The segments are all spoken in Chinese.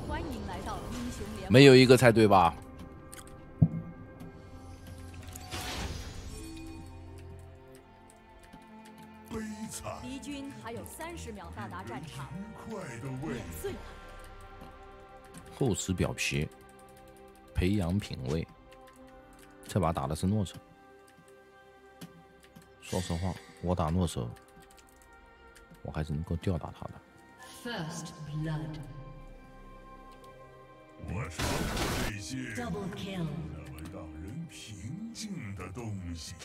欢迎来到英雄联盟。 没有一个才对吧？ 悲惨。 敌军还有30秒到达战场， 愉快的味碾碎了。 厚实表皮，培养品味。这把打的是诺手。说实话，我打诺手，我还是能够吊打他的。 First blood. 我是这些 Double kill. 那么让人平静的东西。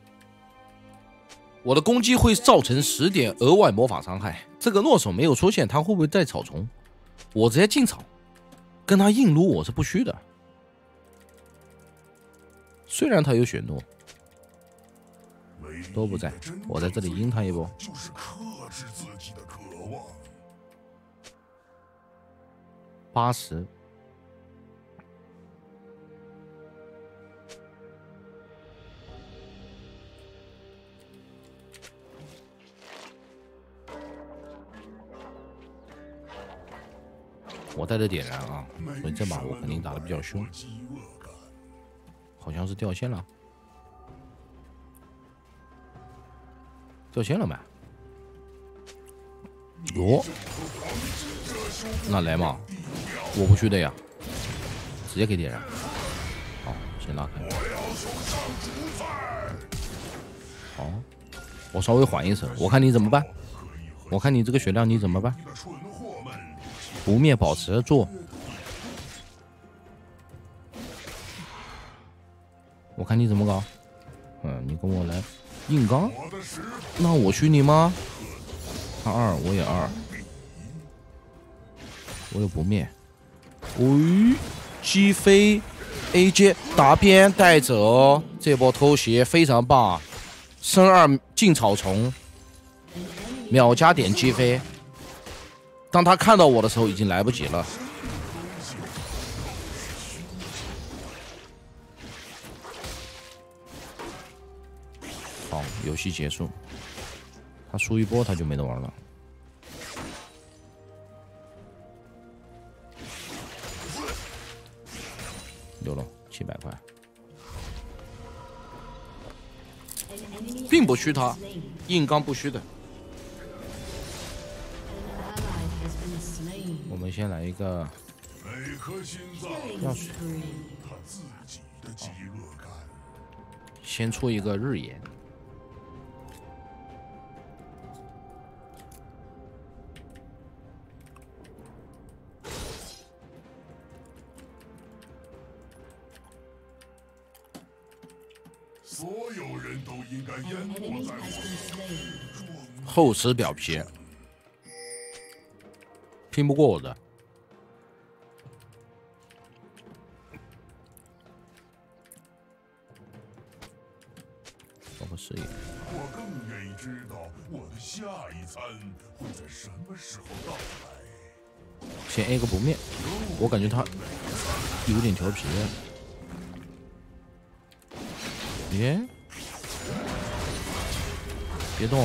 我的攻击会造成10点额外魔法伤害。这个诺手没有出现，他会不会带草丛？我直接进草，跟他硬撸我是不虚的。虽然他有血怒，都不在，我在这里阴他一波。 就是克制自己的渴望。 80。我带着点燃啊，所以这把我肯定打得比较凶。好像是掉线了，掉线了没？哟，那来嘛，我不虚的呀，直接给点燃。好，先拉开。好，我稍微缓一手，我看你怎么办？我看你这个血量你怎么办？不灭保持住。我看你怎么搞。你跟我来硬刚，那我虚你吗？他2，我也2，我有不灭。击飞 AJ 打边带走，这波偷袭非常棒。升2进草丛，秒加点击飞。当他看到我的时候，已经来不及了。好，游戏结束。他输一波，他就没得玩了。溜了700块，并不虚他，硬刚不虚的。我们先来一个每颗心脏钥匙， 他自己的饥饿感。 先出一个日炎。 所有人都应该淹没在我厚实表皮，拼不过我的。包括视野。 我更愿意知道我的下一餐会在什么时候到来。 先 A 个不灭，我感觉他有点调皮。耶，别动！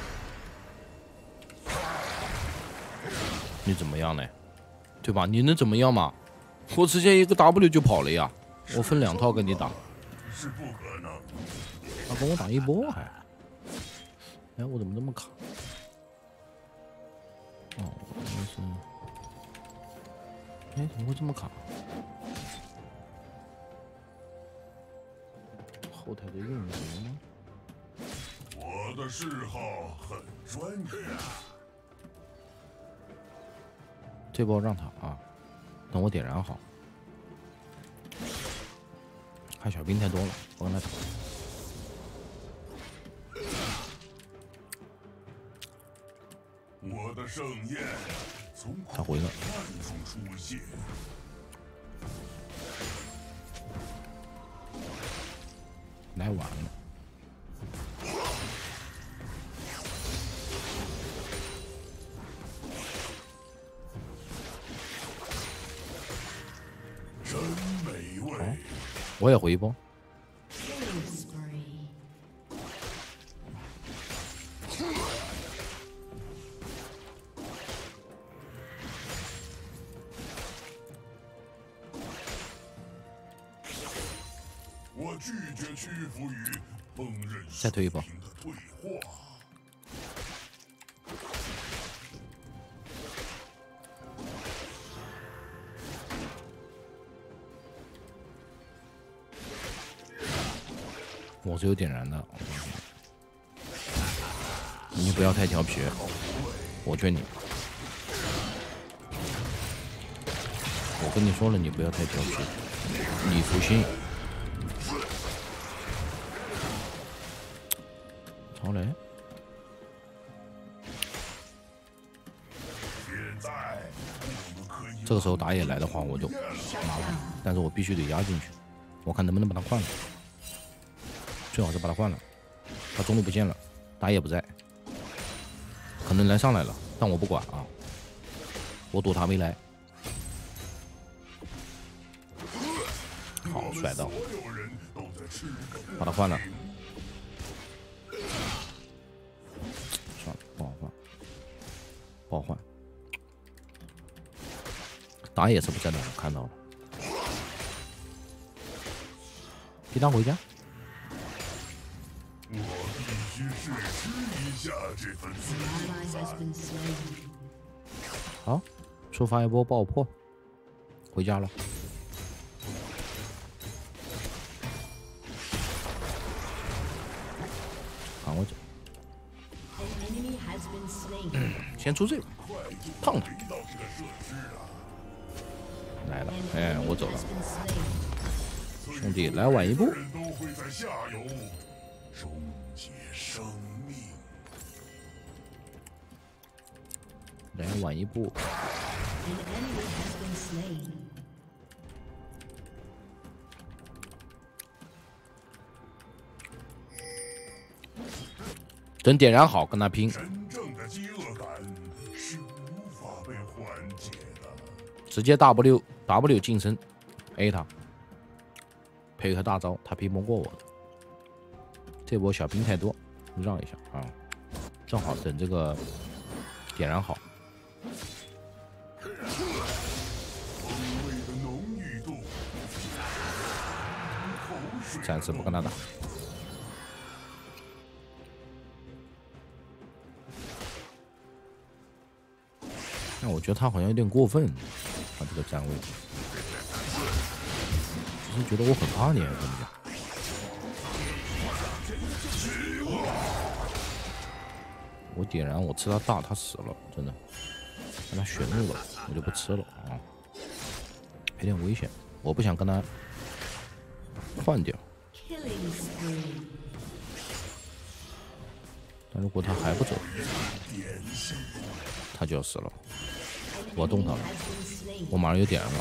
你怎么样呢？对吧？你能怎么样嘛？我直接一个 W 就跑了呀！我分2套跟你打， 是不可能。 他跟我打一波还……哎，我怎么这么卡？哦，那是……哎，怎么会这么卡？后台的运营吗？ 我的嗜好很专业。 这波让他啊，等我点燃好。看小兵太多了，我跟他打。 我的盛宴从他回了。 暗中出现。 来晚了。 真美味。 我也回一波。 拒绝屈服于烹饪再退一步水平的退化。 我是有点燃的，你不要太调皮，我劝你。我跟你说了，你不要太调皮，你粗心。超雷。这个时候打野来的话，我就麻烦，但是我必须得压进去，我看能不能把他换了。最好是把他换了，他中路不见了，打野不在，可能来上来了，但我不管啊，我赌他没来。好，甩到，把他换了，算了，不好换，不好换。打野是不在的，我看到了，皮蛋回家。 我必须试吃一下这份自助餐。 好，触发一波爆破，回家了。赶过去。先出这个，烫他。来了，哎，我走了。兄弟，来晚一步。 都会在下游终结生命。 来晚一步。等点燃好，跟他拼。 真正的饥饿感是无法被缓解的。 直接 W 近身 A 他，配合大招，他拼不过我的。这波小兵太多，让一下啊，正好等这个点燃好。暂时不跟他打。但我觉得他好像有点过分，他这个站位，只是觉得我很怕你，怎么讲？我点燃，我吃他大，他死了，真的，让他血怒了，我就不吃了啊，有点危险，我不想跟他换掉。但如果他还不走，他就要死了。我要动他了，我马上有点燃了。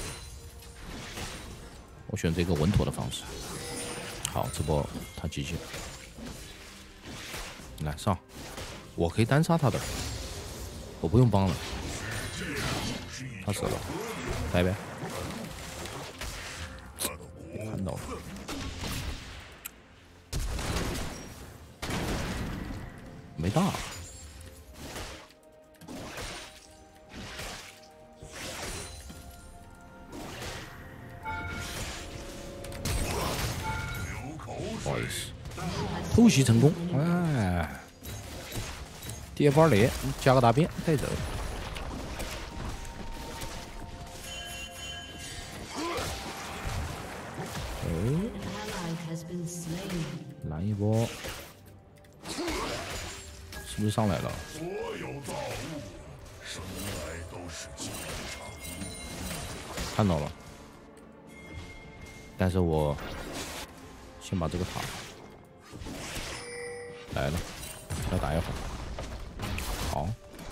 我选择一个稳妥的方式。好，这波他机器，来上，我可以单杀他的，我不用帮了。他死了，拜拜。看到了。没大。不好意思，偷袭成功，哎，DFR 雷加个大便带走。哎，来一波，是不是上来了？ 所有造物生来都是经常。 看到了，但是我先把这个塔来了，要打一会儿。好，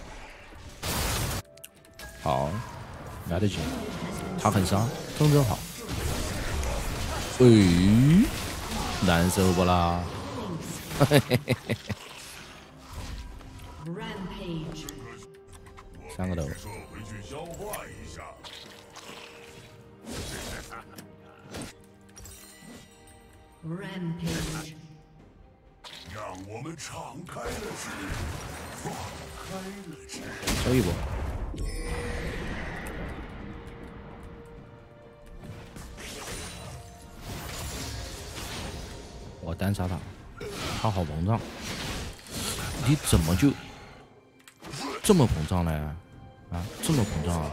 好，来得及，他很伤，真好。哎，难受不啦？嘿嘿嘿嘿。三个头。 撤回去消化一下。 Rampage， 让我们敞开了吃，放开了吃。 收一波。 我单杀他，他好膨胀。你怎么就这么膨胀呢？啊，这么膨胀，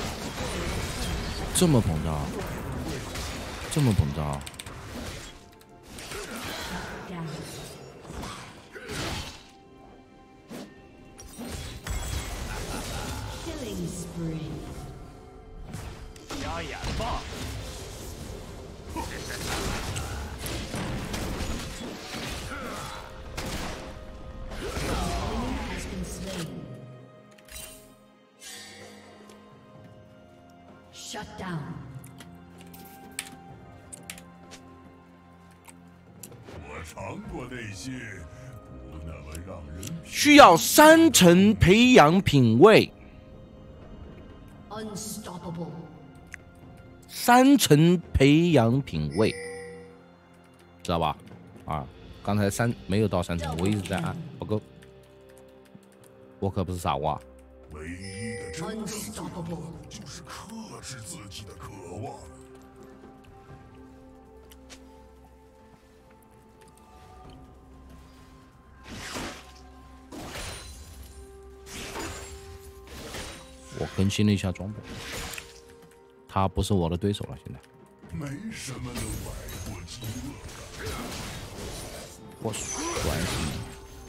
这么膨胀，这么膨胀。 瞎眼吧！ Shut down. 我尝过那些不那么让人需要3层培养品味。 Unstoppable. 3层培养品味，知道吧？啊，刚才没有到3层，我一直在按，不够。我可不是傻瓜。 唯一的真正做到 Unstoppable. 就是克制自己的渴望。 我更新了一下装备，他不是我的对手了，现在。 没什么能摆脱饥饿感。 我甩死你！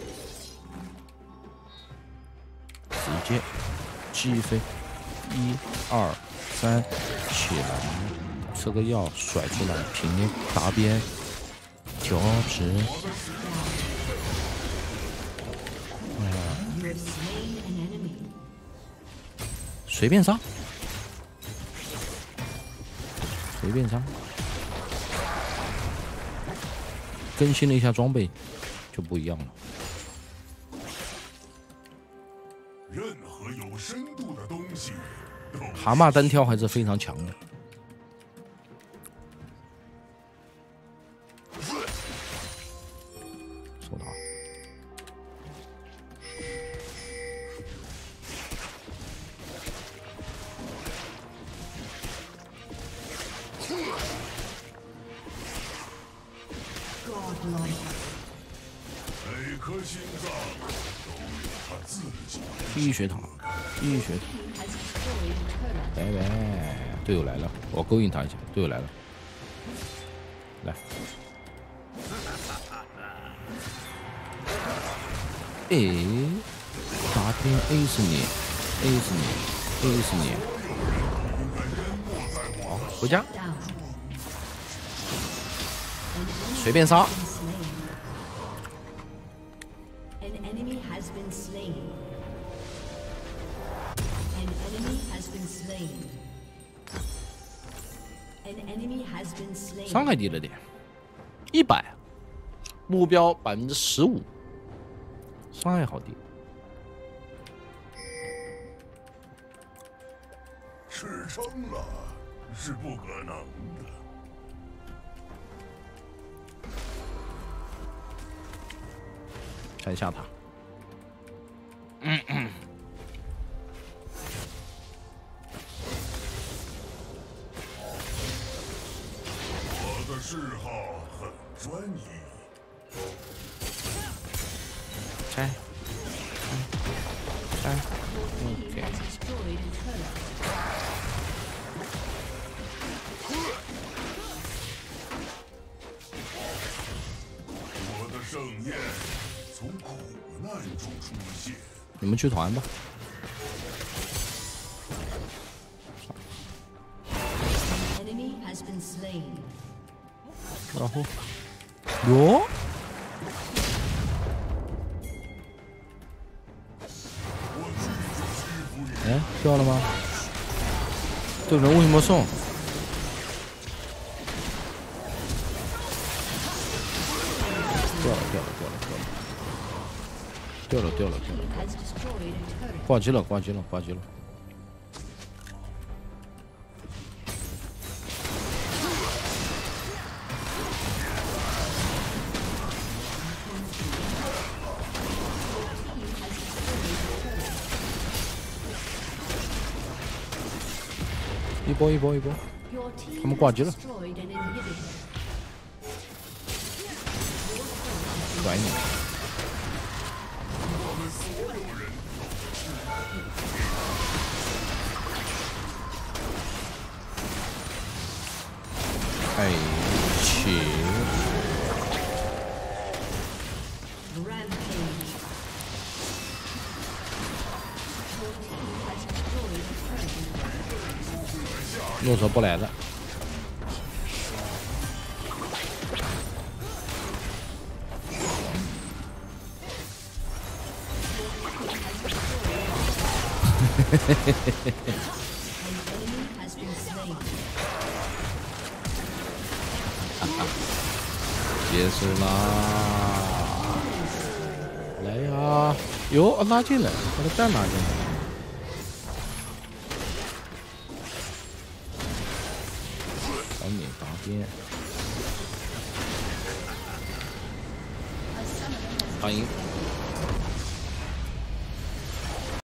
直接击飞，1、2、3，起来，吃个药甩出来，平打边，调直。 You have slain an enemy. 随便杀，随便杀。更新了一下装备，就不一样了。 任何有深度的东西都蛤蟆单挑还是非常强的。收到。 每颗心脏都有它自己的第一血塔，第一血塔，拜拜，队友来了，我勾引他一下，队友来了，来，哎，打天 A 死你 ，A 死你 ，A 死你，好，回家，随便杀。 An enemy has been slain. An enemy has been slain. An enemy has been slain. 伤害低了点，100，目标15%，伤害好低。 吃撑了是不可能的。 拆下它。 我的嗜好很专一。 拆，拆，OK。 我的盛宴从苦难中出现。 你们去团吧。 Enemy has been slain. 然后，哟，哎，掉了吗？这人为什么送？掉了，挂机了，挂机了，挂机了。一波一波一波， Your team 他们挂机了。 destroyed an inhibitor. 拽你。哎，切！ Rampage. 诺索不来了。结束啦！来呀！哟，拉进来，把他蛋拉进来。赶紧打边。欢迎。